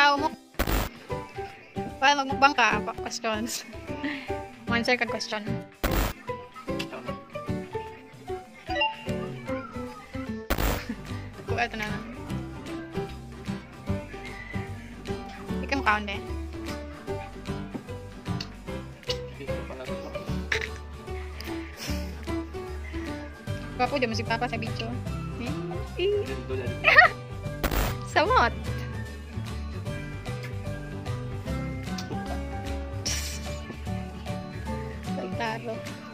tao mo. Para magmukbang ka, questions. Answer ka question. Kung ito na lang. Ikaw count eh. Papo, di mo si Papa sa video. Samot! Taro.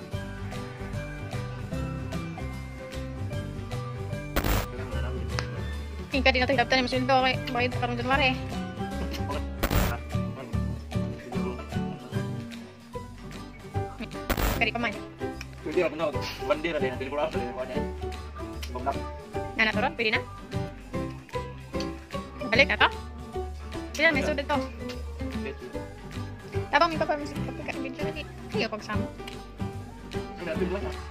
King ka din nato hidaptan ni Masildo kay bayad karong January. Kari pa man. Pwede na punta. Bandera din. Pili ko lang. Bumnak. Na naturon? Pwede na? Balik na to? Sila, may sulit to. Tabang may papamusik ka pagka video lagi. Ayaw pagsama. Natin lang ah.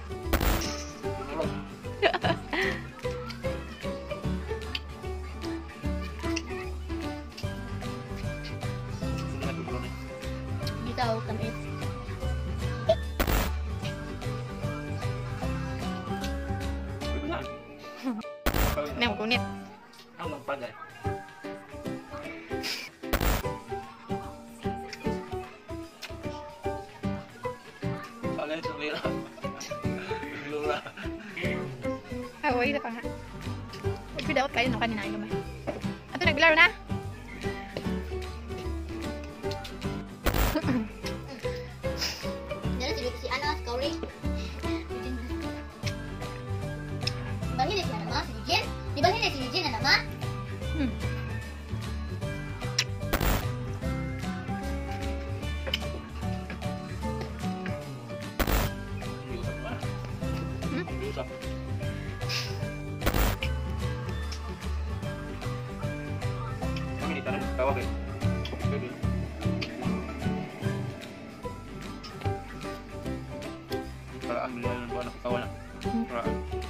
Bitaw kami. Nang kunit. Ang magpagay. Pagay sa mira. Lura. Away na pa nga. Nag-feed out kayo no kanina naman. Ato nagbilaro na. Si ano, Scoury. Dibalhin na siya naman, si Jen. Dibalhin na si Jen na naman. Usap. Kami dito na tawag eh. Para ambil ng buwan ng kawan. Para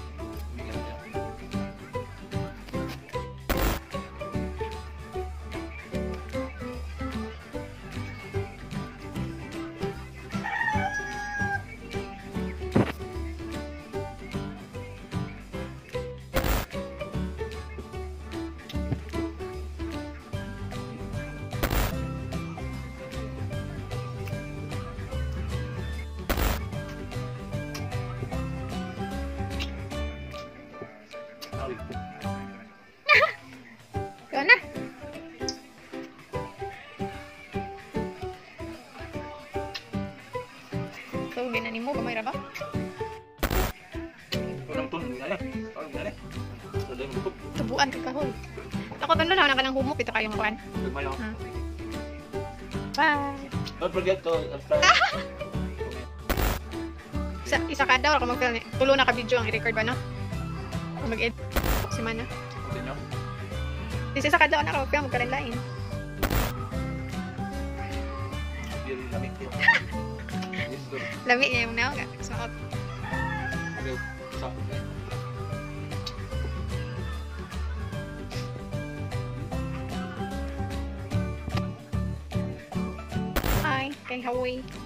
Yun na. So, ginanin mo, kamay ba? orang tun gimana? Orang gimana? Sudah nutup. Tubuan ka kahol. Ako tanda na ka ng humok, ito kayong kuhan. Lumayan. Bye! Don't forget to subscribe. Isa kada, wala ka tulo na ka-video ang i-record ba, no? Mag-edit si Mana. Continue. Isa kada, wala ka magkarin-lain. Biar lamig din. Lami niya yung naong suot. Agaw, usap. Hi, kay Hawaii.